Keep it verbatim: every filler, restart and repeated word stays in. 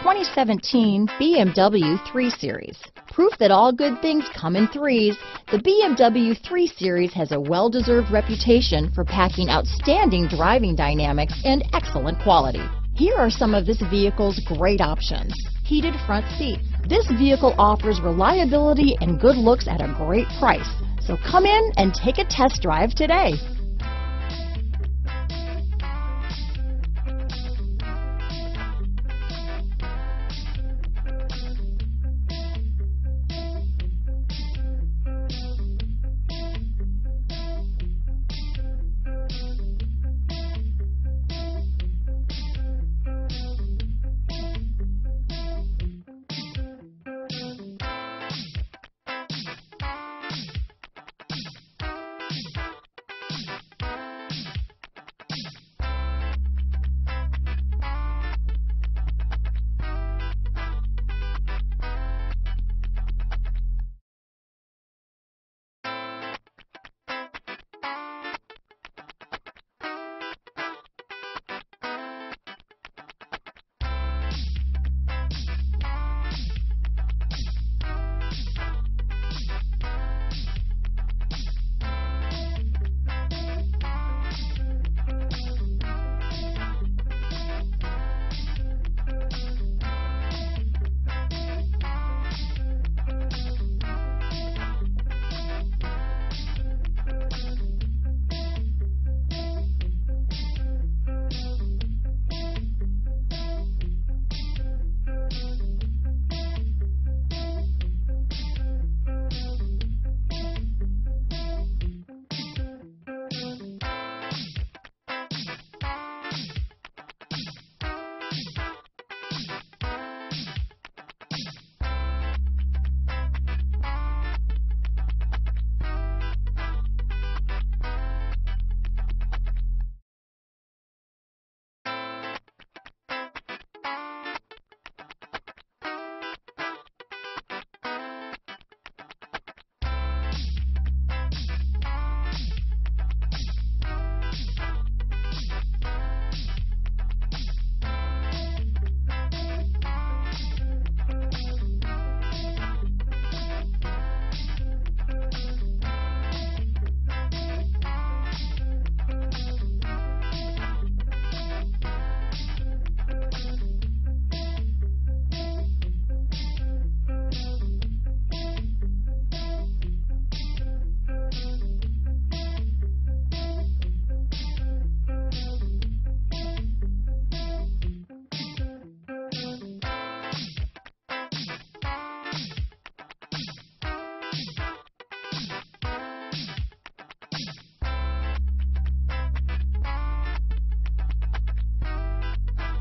twenty seventeen B M W three series. Proof that all good things come in threes, the B M W three series has a well-deserved reputation for packing outstanding driving dynamics and excellent quality. Here are some of this vehicle's great options. Heated front seats. This vehicle offers reliability and good looks at a great price. So come in and take a test drive today.